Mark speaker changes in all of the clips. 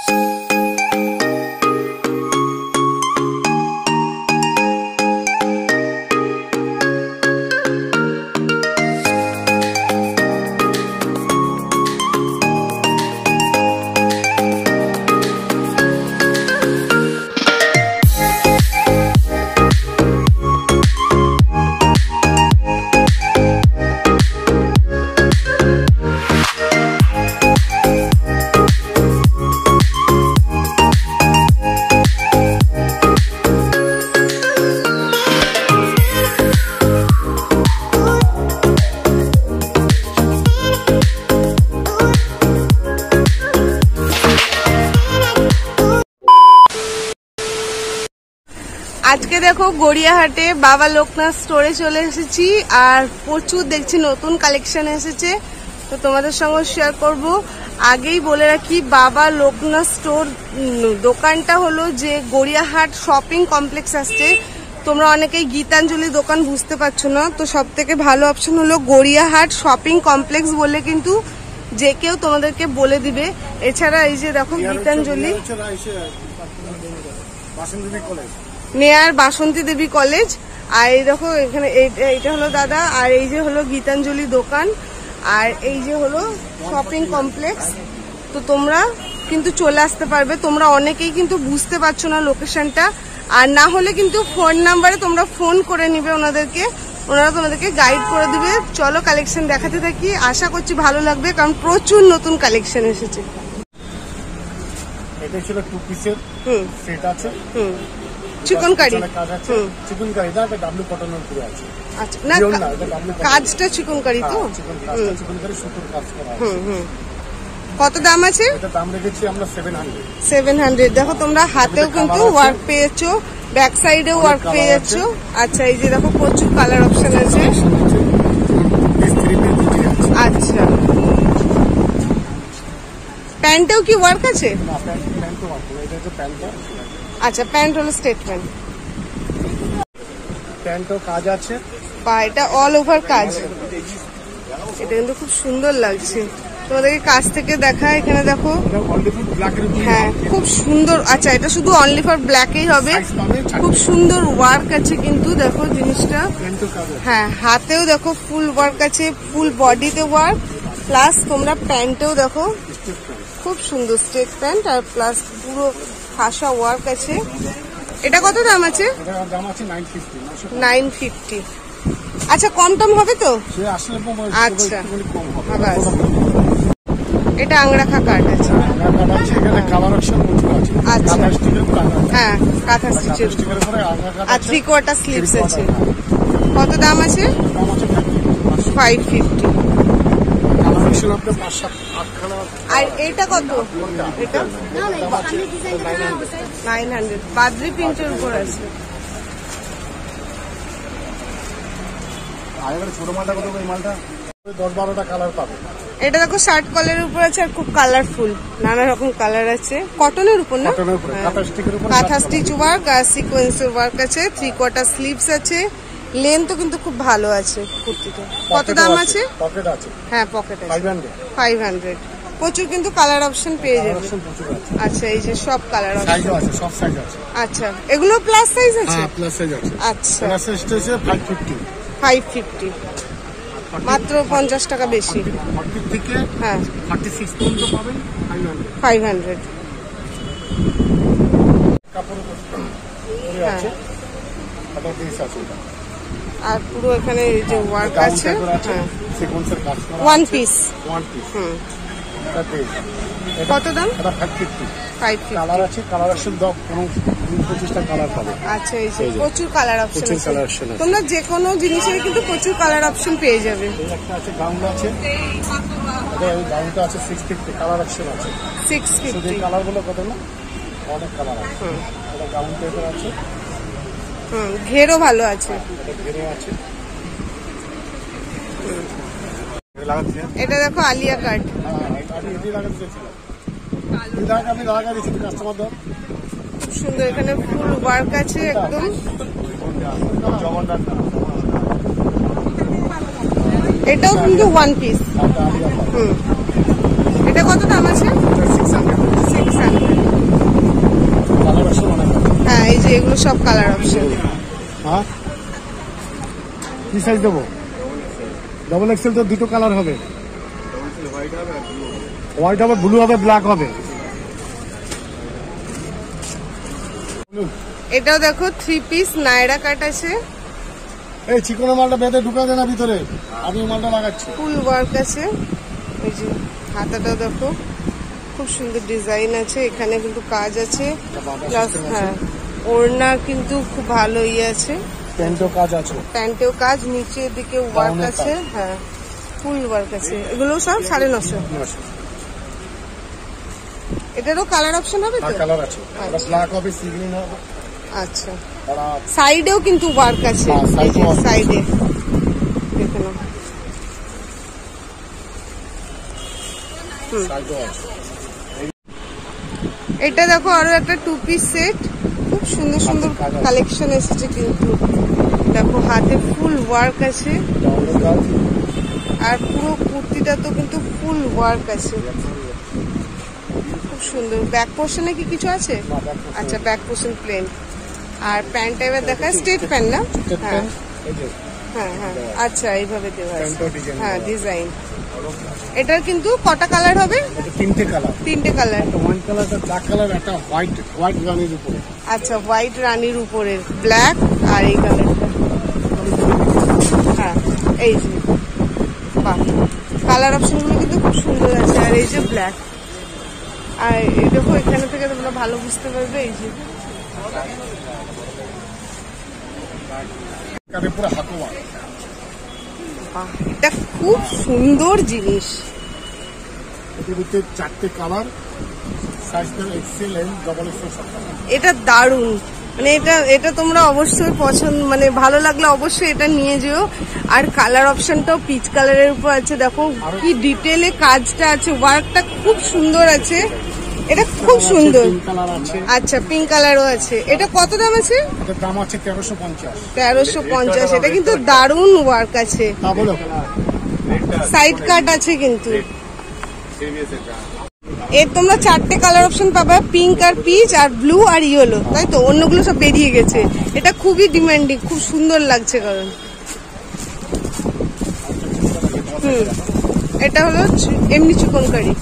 Speaker 1: আজকে দেখো গড়িয়াহাটে বাবা লোকনাথ স্টোরে চলে এসেছি আর প্রচুর দেখছি নতুন কালেকশন এসেছে, তো তোমাদের সঙ্গে শেয়ার করব। আগেই বলে রাখি, বাবা লোকনাথ স্টোর দোকানটা হলো যে গড়িয়াহাট শপিং কমপ্লেক্স আসছে। তোমরা অনেকেই গীতাঞ্জলি দোকান বুঝতে পারছো না, তো সব থেকে ভালো অপশন হলো গড়িয়াহাট শপিং কমপ্লেক্স বলে কিন্তু যে কেউ তোমাদেরকে বলে দিবে। এছাড়া এই যে দেখো গীতাঞ্জলি নেয়ার বাসন্তী দেবী কলেজ, আর এই দেখো এখানে এইটা হলো দাদা, আর এই যে হলো গীতাঞ্জলি দোকান, আর এই যে হলো শপিং কমপ্লেক্স। তো তোমরা কিন্তু চলে আসতে পারবে। তোমরা অনেকেই কিন্তু বুঝতে পারছো না লোকেশনটা, আর না হলে কিন্তু ফোন নাম্বারে তোমরা ফোন করে নিবে ওনাদেরকে, ওনারা তোমাদেরকে গাইড করে দিবে। চলো কালেকশন দেখাতে থাকি, আশা করছি ভালো লাগবে, কারণ প্রচুর নতুন কালেকশন এসেছে।
Speaker 2: এটা ছিল 2 পিসের সেট আছে।
Speaker 1: চিকন কারি,
Speaker 2: চিকন কারি দা ডাব্লিউ কটনের পুরো আছে।
Speaker 1: আচ্ছা, না কাজটা চিকন কারি তো,
Speaker 2: চিকন কারি সুতোর কাজ করা আছে।
Speaker 1: কত দাম আছে?
Speaker 2: এটা দাম রেখেছি আমরা
Speaker 1: 700। দেখো তোমরা হাতেও কিন্তু ওয়ার্ক পেয়েছো, ব্যাক সাইডেও ওয়ার্ক পেয়ে যাচ্ছ। আচ্ছা, এই যে দেখো প্রচুর কালার অপশন আছে। আচ্ছা, প্যান্টেও কি ওয়ার্ক আছে? আচ্ছা, প্যান্ট হলো স্টেটমেন্ট,
Speaker 2: প্যান্টও কাজ আছে,
Speaker 1: বা এটা অল ওভার কাজ। এটা কিন্তু খুব সুন্দর লাগছে, তোমাদেরকে কাছ থেকে দেখা। এখানে দেখো, হ্যাঁ খুব সুন্দর। আচ্ছা, এটা শুধু অনলি ফর ব্ল্যাকেই হবে, খুব সুন্দর ওয়ার্ক আছে কিন্তু দেখো জিনিসটা। হ্যাঁ, হাতেও দেখো ফুল ওয়ার্ক আছে, ফুল বডিতে ওয়ার্ক, প্লাস তোমরা প্যান্টেও দেখো খুব সুন্দর স্ট্রেট প্যান্ট, আর প্লাস পুরো ফাঁসা ওয়ার্ক আছে। এটা কত দাম আছে? 950। আচ্ছা, কম টম হবে তো? আচ্ছা, এটা আংরাখা কাট আছে। আচ্ছা, হ্যাঁ কাঁথা স্টিচের, আর 3/4 স্লিভস আছে। কত দাম আছে? 550। আর এটা কত? এটা 900। বাদ্রি প্রিন্টের উপর আছে। এটা দেখো শার্ট কলারের উপর আছে, আর খুব কালারফুল, নানা রকম কালার আছে। কটনের উপর না, কাঁথা স্টিচ ওয়ার্ক আর সিকোয়েন্সের ওয়ার্ক আছে। 3/4 স্লিভস আছে। লেন্থও কিন্তু খুব ভালো আছে কুর্তিটা। কত দাম আছে? হ্যাঁ, পকেট আছে। 500। প্রচুর কিন্তু কালার অপশন পেয়ে যাবে। আচ্ছা, এই যে সব কালার অপশন আছে। আচ্ছা, এগুলো প্লাস সাইজ আছে? আচ্ছা, 550, মাত্র 50 টাকা বেশি। হ্যাঁ, 500। আর পুরো এখানে এই যে ওয়ার্ক আছে, ওয়ান পিস। কত দাম? 550।
Speaker 2: কালার আছে, কালার অপশন 25টা কালার পাবে।
Speaker 1: আচ্ছা, এই যে প্রচুর কালার অপশন আছে। তোমরা যে কোনো জিনিসের কিন্তু প্রচুর কালার অপশন পেয়ে যাবে।
Speaker 2: একটা আছে গাউন আছে, এই গাউনটা আছে 650, কালার অপশন আছে
Speaker 1: 650।
Speaker 2: কালারগুলো কত না, অনেক কালার আছে। এটা গাউন টাইপের আছে,
Speaker 1: ঘেরও ভালো আছে। এটা দেখো আলিয়া কাট, খুব সুন্দর। এখানে ফুল ওয়ার্ক আছে একদম। এটাও কিন্তু ওয়ান পিস। এটা কত দাম আছে? 600। এগুলো সব কালার অপশন।
Speaker 2: হ্যাঁ, কি সাইজ দেবো? ডবল এক্সেল তো দুটো কালার হবে, হোয়াইট হবে, ব্লু হবে, ব্ল্যাক হবে।
Speaker 1: এটাও দেখো 3 পিস নায়রা কাট আছে।
Speaker 2: এই চিকনো মালটা বেঁধে ঢুকা দেয় না ভিতরে, আমি মালটা লাগাচ্ছি।
Speaker 1: ফুল ওয়ার্ক আছে, এই যে হাতাটাও দেখো খুব সুন্দর ডিজাইন আছে, এখানে কিন্তু কাজ আছে প্লাস হ্যাঁ ওড়না কিন্তু খুব ভালো আছে,
Speaker 2: প্যান্টেও কাজ আছে,
Speaker 1: প্যান্টেও কাজ, নিচের দিকে ওয়ার্ক আছে, হ্যাঁ ফুল ওয়ার্ক আছে। এগুলো সব 950। এটারও কালার অপশন হবে তো?
Speaker 2: কালার আছে, ব্ল্যাক হবে, সি গ্রিন হবে।
Speaker 1: আচ্ছা, সাইডেও কিন্তু ওয়ার্ক আছে, সাইডে দেখে নাও। এটা দেখো আরো একটা 2 পিস সেট, খুব সুন্দর সুন্দর কালেকশন এসেছে কিন্তু দেখো, হাতে ফুল ওয়ার্ক আছে আর পুরো কুর্তিটা তো কিন্তু ফুল ওয়ার্ক আছে, খুব সুন্দর। ব্যাক পোর্শনে কি কিছু আছে? আচ্ছা, ব্যাক পোর্শন প্লেন, আর প্যান্টটা এবার দেখা স্ট্রেট প্যান্ট না? হ্যাঁ হ্যাঁ হ্যাঁ, আচ্ছা এইভাবে দেওয়া আছে, হ্যাঁ ডিজাইন। এটার কিন্তু কটা কালার হবে?
Speaker 2: তিনটে কালার।
Speaker 1: তিনটে কালার,
Speaker 2: ওয়ান কালারটা ব্ল্যাক কালার, একটা হোয়াইট রানির উপরে।
Speaker 1: আচ্ছা, হোয়াইট রানির উপরে ব্ল্যাক, আর এই কালারটা হ্যাঁ এই যে, বাহ কালার অপশনগুলো কিন্তু খুব সুন্দর আছে। আর এই যে ব্ল্যাক, আর এই দেখো এখানে থেকে তোমরা ভালো বুঝতে পারবে, এই যে এটা খুব সুন্দর জিনিস।
Speaker 2: চারটে colour, XL, M, double XL.
Speaker 1: এটা দারুণ, মানে এটা তোমরা অবশ্যই পছন্দ, মানে ভালো লাগলে অবশ্যই এটা নিয়ে যেও। আর কালার অপশনটাও পিচ কালারের উপর আছে, দেখো কি ডিটেলে কাজটা আছে, ওয়ার্কটা খুব সুন্দর আছে, এটা খুব সুন্দর। আচ্ছা, পিঙ্ক কালারও আছে। এটা কত দাম আছে?
Speaker 2: এটার দাম আছে 1350।
Speaker 1: 1350, এটা কিন্তু দারুণ ওয়ার্ক আছে, সাইড কাট আছে কিন্তু। এর তোমরা চারটে কালার অপশন পাবে, পিঙ্ক আর পিচ আর ব্লু আর ইয়েলো, তাই তো? অন্যগুলো সব বেরিয়ে গেছে। এটা খুবই ডিমান্ডিং, খুব সুন্দর লাগছে কারণ এটা হলো এমনি চিকনকারি।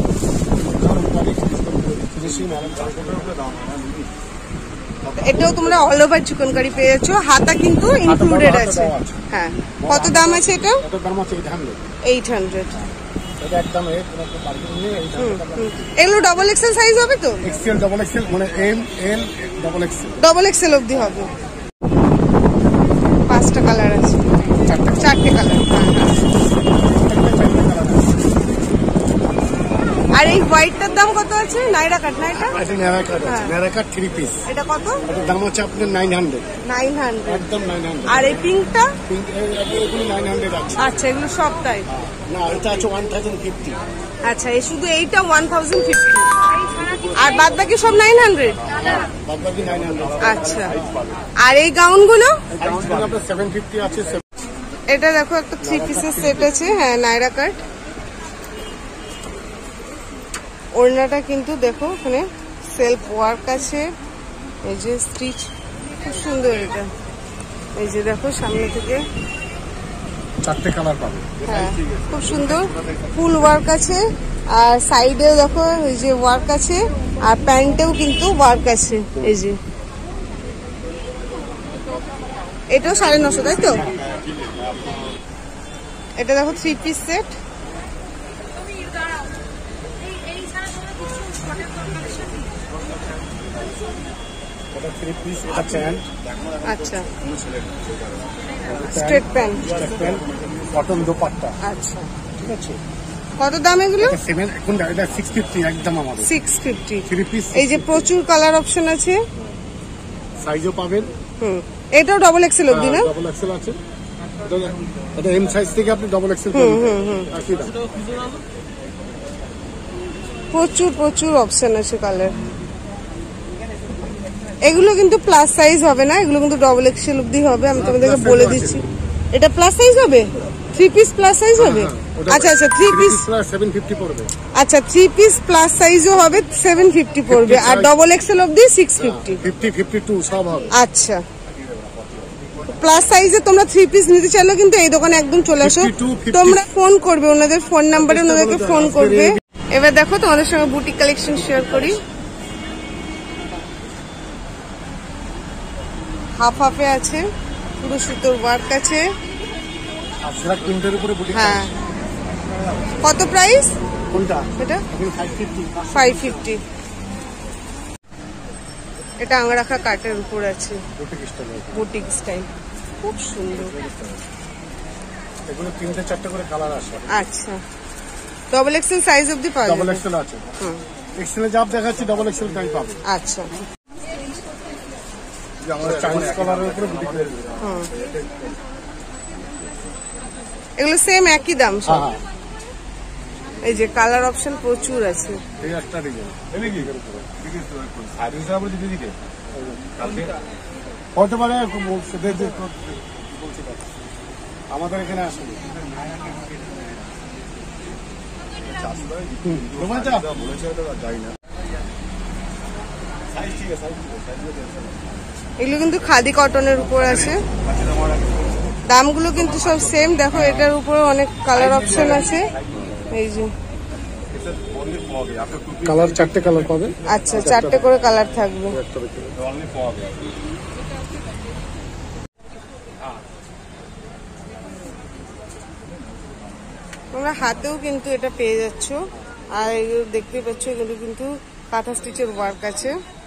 Speaker 1: এটাও তোমরা অল ওভার চিকনকারি পেয়ে যাচ্ছ, হাতা কিন্তু ইনক্লুডেড আছে। হ্যাঁ, কত দাম আছে এটা? 800। এগুলো ডবল এক্সেল সাইজ হবে তো?
Speaker 2: এক্সেল, ডবল এক্সেল, মানে M, L, double XL.
Speaker 1: Double XL অবধি হবে। 5টা কালার আছে, 4টে কালার। আর এই হোয়াইটটার দাম কত আছে? নাইরা কাট না এটা?
Speaker 2: আচ্ছা, নাইরা কাট 3 পিস।
Speaker 1: এটা কত?
Speaker 2: এটার দাম হচ্ছে আপনার 900।
Speaker 1: 900
Speaker 2: একদম 900।
Speaker 1: আর এই পিঙ্কটা?
Speaker 2: পিঙ্ক এগুলো 900 আছে।
Speaker 1: আচ্ছা, এগুলো সব তাই?
Speaker 2: না, এটা আছে 1050।
Speaker 1: আচ্ছা, এই শুধু এইটা 1050 আর বাদ বাকি সব 900?
Speaker 2: বাদ বাকি 900।
Speaker 1: আচ্ছা, আর এই গাউনগুলো?
Speaker 2: গাউনগুলো আপনার 750 আছে।
Speaker 1: এটা দেখো একটা 3 পিসের সেট আছে, হ্যাঁ নাইরা কাট। ওড়নাটা কিন্তু দেখো ওখানে সেলফ ওয়ার্ক আছে, এই যে স্টিচ খুব সুন্দর। এটা এই যে দেখো সামনে থেকে
Speaker 2: 4টে কালার পাবে,
Speaker 1: হ্যাঁ খুব সুন্দর, ফুল ওয়ার্ক আছে। আর সাইডেও দেখো এই যে ওয়ার্ক আছে, আর প্যান্টেও কিন্তু ওয়ার্ক আছে। এই যে এটাও 950, তাই তো? এটা দেখো 3 পিস সেট, আচ্ছা স্ট্রেট প্যান্ট,
Speaker 2: কটন দোপাট্টা।
Speaker 1: আচ্ছা,
Speaker 2: ঠিক আছে।
Speaker 1: কত দাম এগুলো?
Speaker 2: 650 একদম আমাদের।
Speaker 1: 650
Speaker 2: 3 পিস।
Speaker 1: এই যে প্রচুর কালার অপশন আছে,
Speaker 2: সাইজও পাবেন।
Speaker 1: এটাও ডবল এক্সেল অবধি না?
Speaker 2: ডবল এক্সেল আছে। এটা এম সাইজ থেকে আপনি ডবল এক্সেল পাবেন।
Speaker 1: প্রচুর প্রচুর অপশন আছে কালার। এগুলো কিন্তু প্লাস সাইজ হবে না, এগুলো কিন্তু ডবল এক্সেল অবধি হবে, আমি তোমাদেরকে বলে দিচ্ছি। এটা প্লাস সাইজ হবে? 3 পিস প্লাস সাইজ হবে? আচ্ছা আচ্ছা 3 পিস
Speaker 2: 750 পড়বে।
Speaker 1: আচ্ছা 3 পিস প্লাস সাইজও হবে 750 পড়বে, আর ডবল এক্সেল অবধি 650।
Speaker 2: 50 52 সব হবে।
Speaker 1: আচ্ছা প্লাস সাইজে তোমরা 3 পিস নিতে চাইলে কিন্তু এই দোকানে একদম চলে আসো।
Speaker 2: 52,
Speaker 1: তোমরা ফোন করবে, ওনাদের ফোন নাম্বারে ওনাদেরকে ফোন করবে। এবার দেখো তোমাদের সঙ্গে বুটিক কালেকশন শেয়ার করি। হাফ হাফে আছে, পুরো সুতোর ওয়ার্ক আছে।
Speaker 2: আজরাক প্রিন্টের উপরে বুটিক।
Speaker 1: হ্যাঁ কত প্রাইস
Speaker 2: কোনটা?
Speaker 1: এটা
Speaker 2: 550।
Speaker 1: 550। এটা আংরাখা কাটের উপর আছে,
Speaker 2: বুটিক স্টাইল।
Speaker 1: বুটিক স্টাইল, খুব সুন্দর।
Speaker 2: এগুলো 3-4টা করে কালার আছে।
Speaker 1: আচ্ছা ডবল এক্সেল সাইজ অবধি পাওয়া যাবে।
Speaker 2: ডবল এক্সেল আছে। এক্সেলে যা দেখাচ্ছি ডবল এক্সেল টাই পাবে।
Speaker 1: আচ্ছা
Speaker 2: যে আমাদের চাইনিজ কালারের উপরে বুটিক।
Speaker 1: এগুলো সেম একই দাম সব।
Speaker 2: হ্যাঁ
Speaker 1: এই যে কালার অপশন প্রচুর আছে।
Speaker 2: এই একটা ডিজাইন এনে কি করে ঠিক আছে। আর দুটো আবার দিতে দিকে কালকে হতে পারে বলছে দে বলছি আমাদের এখানে আসুন।
Speaker 1: এগুলো কিন্তু খাদি কটনের উপর আছে, দামগুলো কিন্তু সব সেম। দেখো এটার উপরে অনেক কালার অপশন আছে। এই যে
Speaker 2: কালার 4টে কালার পাবে।
Speaker 1: আচ্ছা 4টে করে কালার থাকবে। তোমরা হাতেও কিন্তু এটা পেয়ে যাচ্ছ। আর এগুলো দেখতে পাচ্ছ, এগুলো কিন্তু কাঁথা স্টিচের ওয়ার্ক আছে।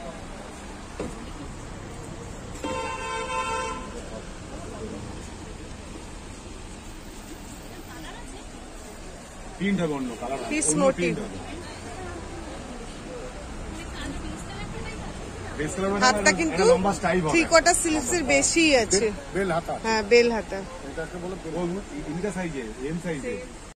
Speaker 1: পিস মোটিভ, হাতটা কিন্তু 3/4 স্লিভসের বেশি আছে।
Speaker 2: বেল হাতা।
Speaker 1: হ্যাঁ বেল হাতা।
Speaker 2: এটাকে বলে ইনকা সাইজে এম সাইজে।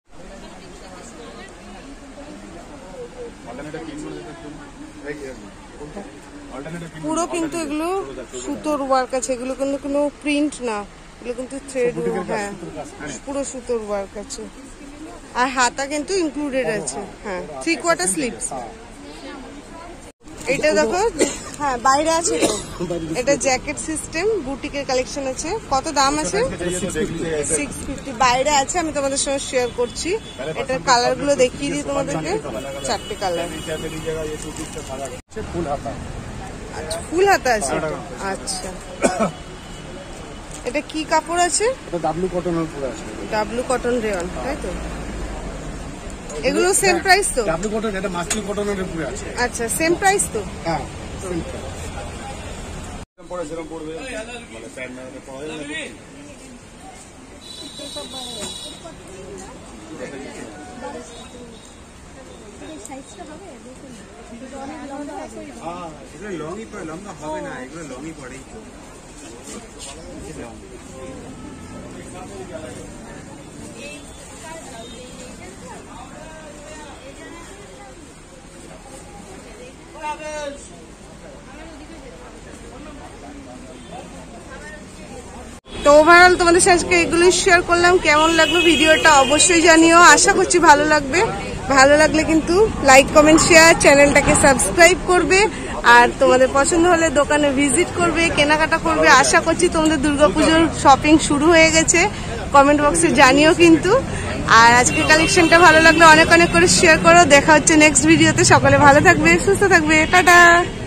Speaker 1: পুরো কিন্তু এগুলো সুতোর ওয়ার্ক আছে, এগুলো কিন্তু কোনো প্রিন্ট না, এগুলো কিন্তু থ্রেড। হ্যাঁ পুরো সুতোর ওয়ার্ক আছে, আর হাতা কিন্তু ইনক্লুডেড আছে। হ্যাঁ 3/4 স্লিভস। এটা দেখো, হ্যাঁ বাইরে আছে তো। এটা জ্যাকেট সিস্টেম বুটিকের কালেকশন আছে। কত দাম আছে? 650 বাইরে আছে। আমি তোমাদের সঙ্গে শেয়ার করছি। এটার কালার গুলো দেখিয়ে দিই তোমাদেরকে। 4টে কালার।
Speaker 2: ফুল হাতা।
Speaker 1: আচ্ছা ফুল হাতা আছে। আচ্ছা এটা কি কাপড় আছে?
Speaker 2: এটা ডাব্লু কটনের উপরে আছে।
Speaker 1: ডাব্লু কটন রেয়ন, তাই তো? এগুলো সেম প্রাইস তো?
Speaker 2: ডাব্লু কটন, এটা মাসলিন কটনের উপরে আছে।
Speaker 1: আচ্ছা সেম প্রাইস তো?
Speaker 2: হ্যাঁ সেম প্রাইস।
Speaker 3: পড়ে যেরকম পড়বে মানে প্যান্ট না পড়া যাবে না। হ্যাঁ এগুলো লংই পড়ে, লম্বা হবে না, এগুলো লংই পড়েই তো।
Speaker 1: তো ওভারঅল তোমাদের সাথে আজকে এগুলো শেয়ার করলাম। কেমন লাগলো ভিডিওটা অবশ্যই জানিও। আশা করছি ভালো লাগবে। ভালো লাগলে কিন্তু লাইক কমেন্ট শেয়ার, চ্যানেলটাকে সাবস্ক্রাইব করবে। আর তোমাদের পছন্দ হলে দোকানে ভিজিট করবে, কেনাকাটা করবে। আশা করছি তোমাদের দুর্গাপুজোর শপিং শুরু হয়ে গেছে। কমেন্ট বক্সে জানিও কিন্তু। আর আজকে কালেকশনটা ভালো লাগলে অনেক অনেক করে শেয়ার করো। দেখা হচ্ছে নেক্সট ভিডিওতে। সকলে ভালো থাকবে, সুস্থ থাকবে, টাটা।